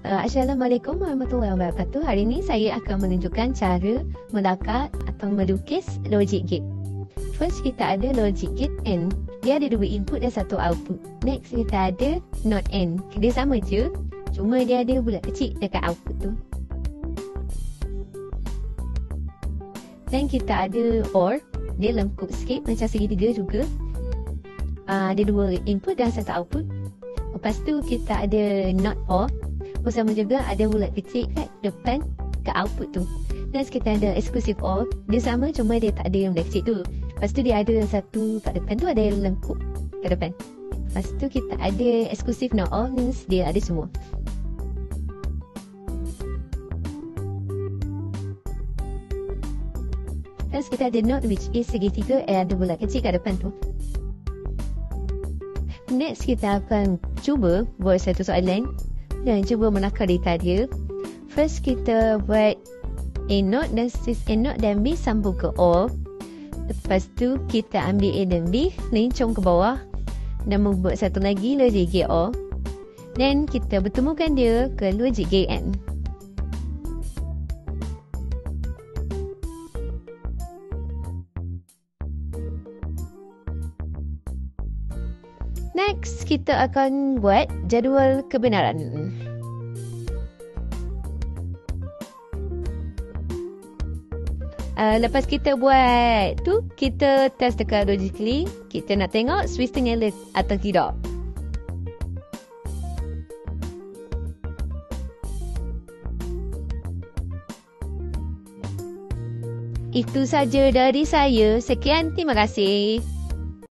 Assalamualaikum warahmatullahi wabarakatuh. Hari ini saya akan menunjukkan cara melakar atau melukis logic gate. First, kita ada logic gate N. Dia ada dua input dan satu output. Next, kita ada not N. Dia sama je, cuma dia ada bulat kecil dekat output tu. Dan kita ada OR. Dia lengkup sikit macam segitiga juga. Ada dua input dan satu output. Lepas tu kita ada not OR. Bersama juga ada bulat kecil kat depan kat output tu. Dan kita ada exclusive OR. Dia sama, cuma dia tak ada yang bulat kecil tu. Lepas tu dia ada satu kat depan tu, ada yang lengkup kat depan. Lepas tu kita ada exclusive not OR, means dia ada semua. Terus kita ada not, which is segitiga ada bulat kecil kat depan tu. Next, kita akan cuba buat satu soalan dan cuba menakar data dia. First, kita buat A not dan sis A not dan B sambung ke OR. Lepas tu kita ambil A dan B, lincong ke bawah dan membuat satu lagi logic gate OR. Dan kita bertemukan dia ke logic gate N. Next, kita akan buat jadual kebenaran. Lepas kita buat tu, kita test dekat logically. Kita nak tengok switch tu nyala atau tidak. Itu saja dari saya. Sekian, terima kasih.